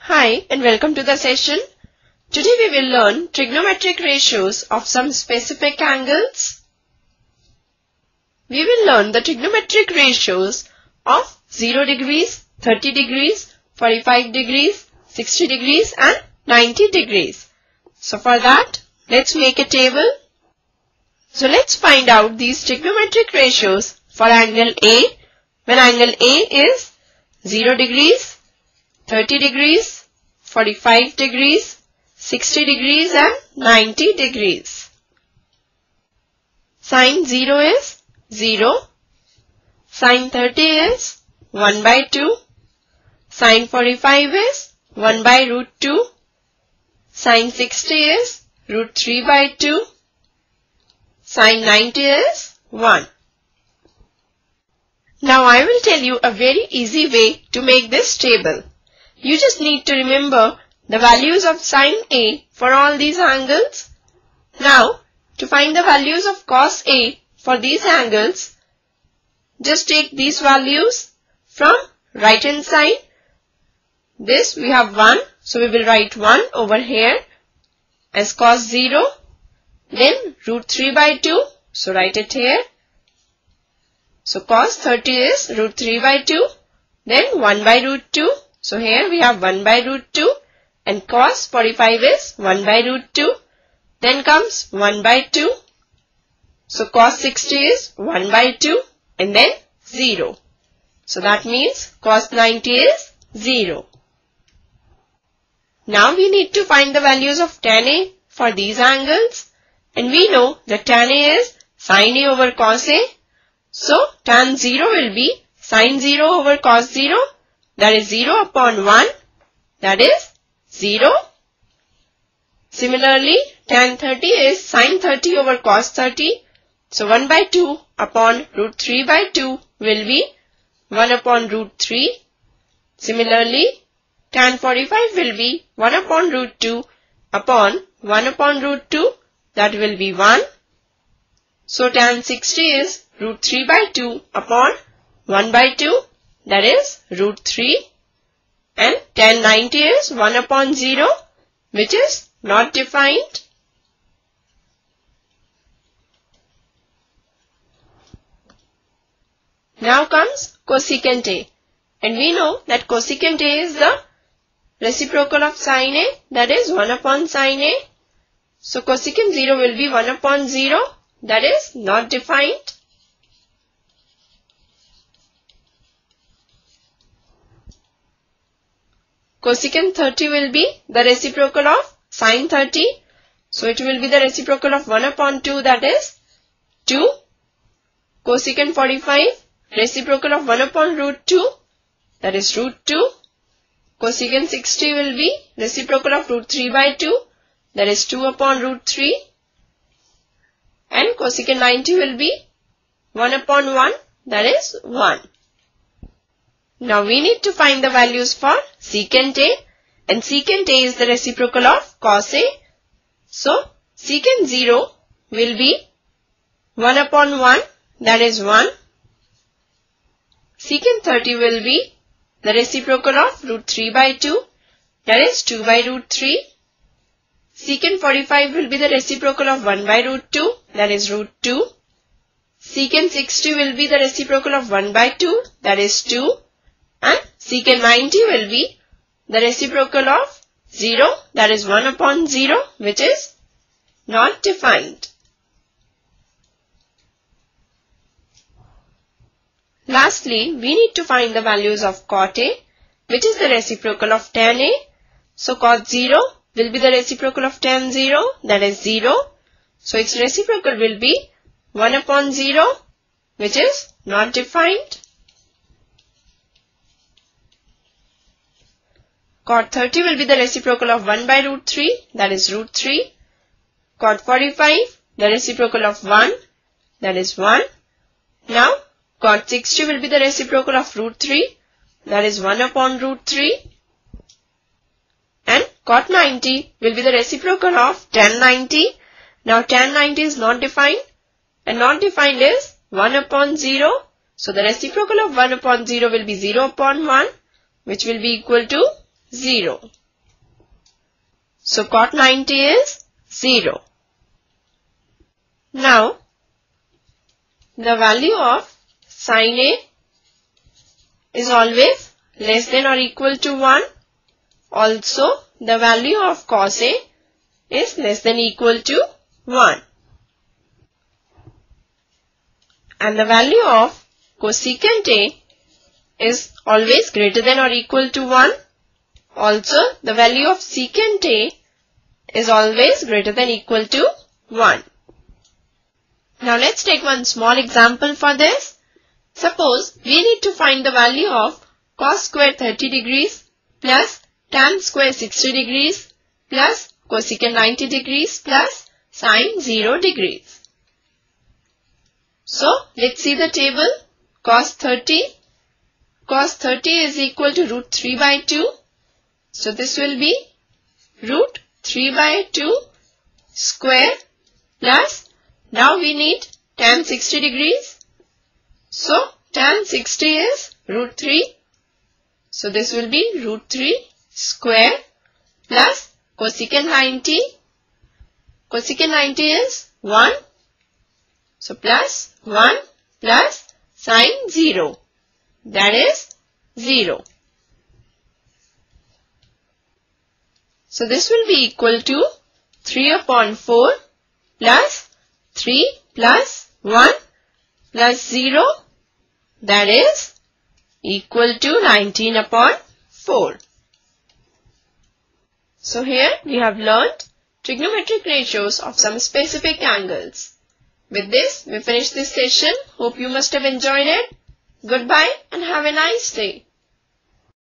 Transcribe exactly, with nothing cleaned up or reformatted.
Hi and welcome to the session. Today we will learn trigonometric ratios of some specific angles. We will learn the trigonometric ratios of zero degrees, thirty degrees, forty-five degrees, sixty degrees and ninety degrees. So for that, let's make a table. So let's find out these trigonometric ratios for angle A, when angle A is zero degrees, thirty degrees, forty-five degrees, sixty degrees and ninety degrees. Sin zero is zero. Sin thirty is one by two. Sin forty-five is one by root two. Sin sixty is root three by two. Sin ninety is one. Now I will tell you a very easy way to make this table. You just need to remember the values of sin A for all these angles. Now, to find the values of cos A for these angles, just take these values from right hand side. This we have one, so we will write one over here as cos zero. Then root three by two, so write it here. So cos thirty is root three by two. Then one by root two. So here we have one by root two and cos forty-five is one by root two. Then comes one by two. So cos sixty is one by two and then zero. So that means cos ninety is zero. Now we need to find the values of tan A for these angles. And we know that tan A is sin A over cos A. So tan zero will be sin zero over cos zero. That is zero upon one, that is zero. Similarly, tan thirty is sin thirty over cos thirty. So one by two upon root three by two will be one upon root three. Similarly, tan forty-five will be one upon root two upon one upon root two, that will be one. So tan sixty is root three by two upon one by two. That is root three, and tan ninety is one upon zero, which is not defined. Now comes cosecant A, and we know that cosecant A is the reciprocal of sin A, that is one upon sin A. So cosecant zero will be one upon zero, that is not defined. Cosecant thirty will be the reciprocal of sin thirty. So it will be the reciprocal of one upon two, that is two. Cosecant forty-five, reciprocal of one upon root two, that is root two. Cosecant sixty will be reciprocal of root three by two, that is two upon root three. And cosecant ninety will be one upon one, that is one. Now we need to find the values for secant A, and secant A is the reciprocal of cos A. So secant zero will be one upon one, that is one. Secant thirty will be the reciprocal of root three by two, that is two by root three. Secant forty-five will be the reciprocal of one by root two, that is root two. Secant sixty will be the reciprocal of one by two, that is two. And secant ninety will be the reciprocal of zero, that is one upon zero, which is not defined. Lastly, we need to find the values of cot A, which is the reciprocal of tan A. So cot zero will be the reciprocal of tan zero, that is zero. So its reciprocal will be one upon zero, which is not defined. Cot thirty will be the reciprocal of one by root three, that is root three. Cot forty-five, the reciprocal of one, that is one. Now, cot sixty will be the reciprocal of root three, that is one upon root three. And cot ninety will be the reciprocal of tan ninety. Now, tan ninety is not defined, and not defined is one upon zero. So the reciprocal of one upon zero will be zero upon one, which will be equal to zero. So cot ninety is zero. Now, the value of sin A is always less than or equal to one. Also, the value of cos A is less than or equal to one. And the value of cosecant A is always greater than or equal to one. Also, the value of secant A is always greater than or equal to one. Now let's take one small example for this. Suppose we need to find the value of cos square thirty degrees plus tan square sixty degrees plus cosecant ninety degrees plus sin zero degrees. So let's see the table. Cos thirty. Cos thirty is equal to root three by two. So this will be root three by two square plus, now we need tan sixty degrees. So tan sixty is root three. So this will be root three square plus cosecant ninety. Cosecant ninety is one. So plus one plus sin zero. That is zero. So this will be equal to three upon four plus three plus one plus zero. That is equal to nineteen upon four. So here we have learnt trigonometric ratios of some specific angles. With this, we finish this session. Hope you must have enjoyed it. Goodbye and have a nice day.